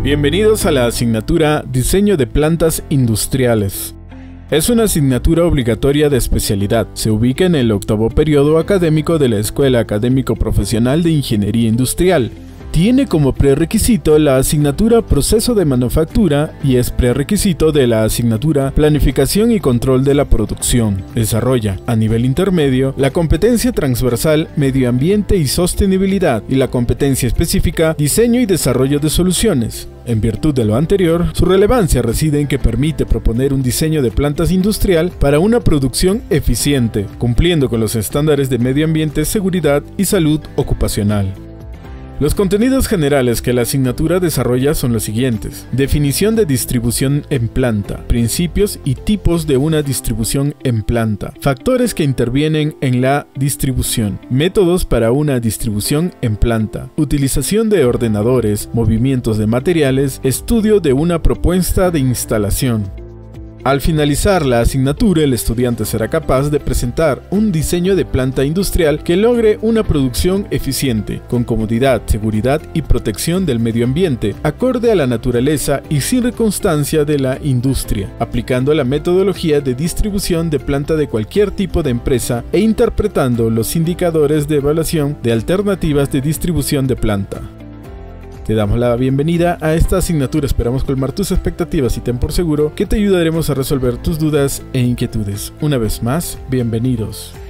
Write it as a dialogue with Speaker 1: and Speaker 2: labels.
Speaker 1: Bienvenidos a la asignatura Diseño de Plantas Industriales. Es una asignatura obligatoria de especialidad. Se ubica en el octavo periodo académico de la Escuela Académico Profesional de Ingeniería Industrial. Tiene como prerequisito la asignatura Proceso de Manufactura y es prerequisito de la asignatura Planificación y Control de la Producción. Desarrolla, a nivel intermedio, la competencia transversal Medio Ambiente y Sostenibilidad y la competencia específica Diseño y Desarrollo de Soluciones. En virtud de lo anterior, su relevancia reside en que permite proponer un diseño de plantas industrial para una producción eficiente, cumpliendo con los estándares de medio ambiente, seguridad y salud ocupacional. Los contenidos generales que la asignatura desarrolla son los siguientes: definición de distribución en planta, principios y tipos de una distribución en planta, factores que intervienen en la distribución, métodos para una distribución en planta, utilización de ordenadores, movimientos de materiales, estudio de una propuesta de instalación. Al finalizar la asignatura, el estudiante será capaz de presentar un diseño de planta industrial que logre una producción eficiente, con comodidad, seguridad y protección del medio ambiente, acorde a la naturaleza y circunstancia de la industria, aplicando la metodología de distribución de planta de cualquier tipo de empresa e interpretando los indicadores de evaluación de alternativas de distribución de planta. Te damos la bienvenida a esta asignatura, esperamos colmar tus expectativas y ten por seguro que te ayudaremos a resolver tus dudas e inquietudes. Una vez más, bienvenidos.